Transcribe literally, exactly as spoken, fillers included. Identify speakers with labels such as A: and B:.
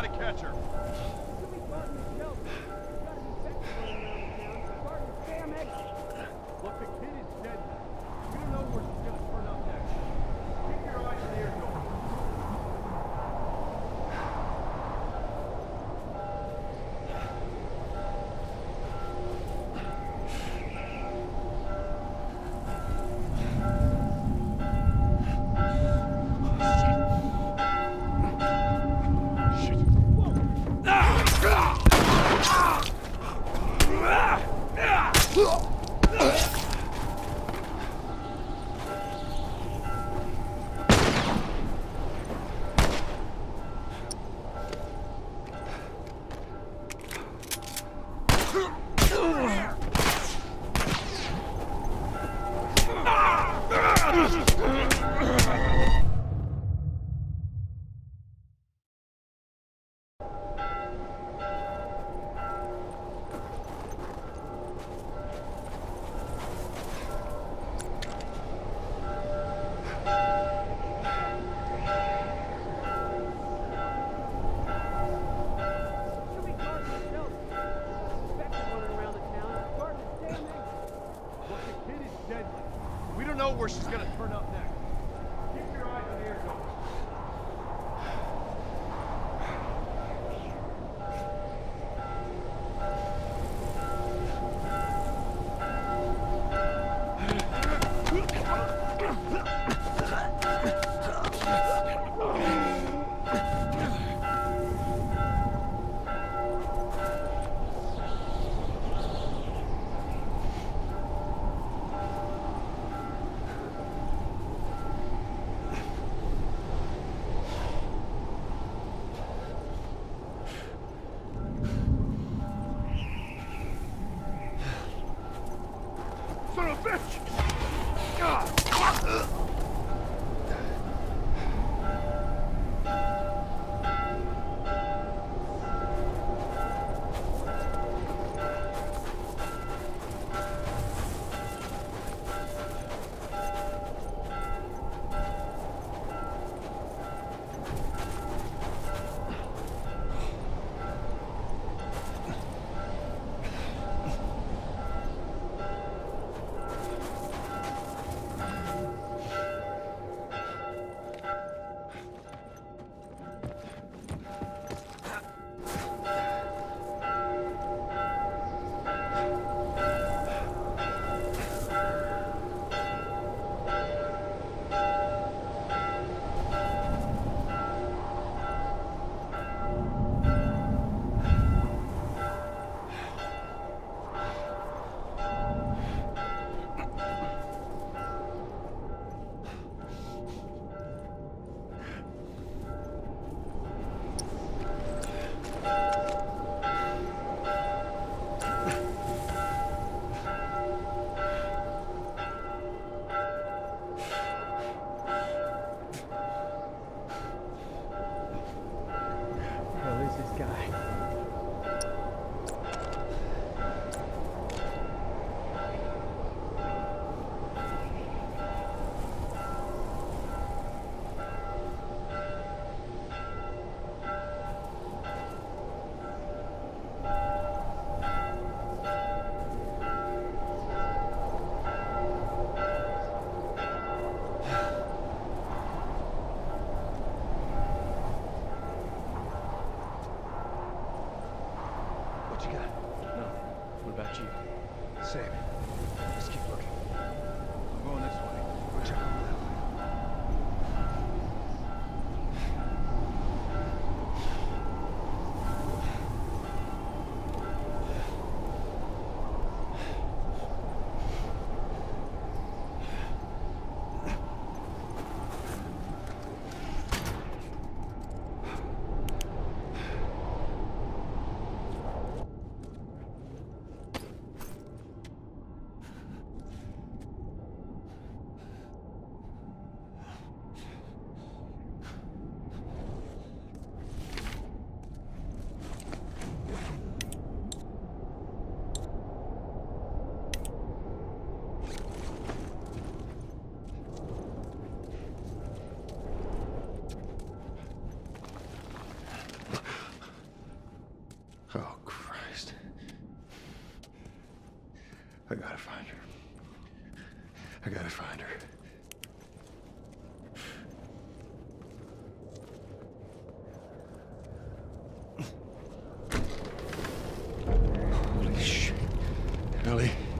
A: gotta catch her. Look, the kid is dead now. We don't know where she's gonna turn up next. Keep your eyes and ears open. We don't know where she's gonna turn up next. Keep your eyes and ears open. Son of a bitch! God!
B: What you got? Nothing. What about you?
A: Same. Let's keep looking. I'm going this way. We'll check on that way.
C: I gotta find her. I gotta find her. Holy shit. Ellie.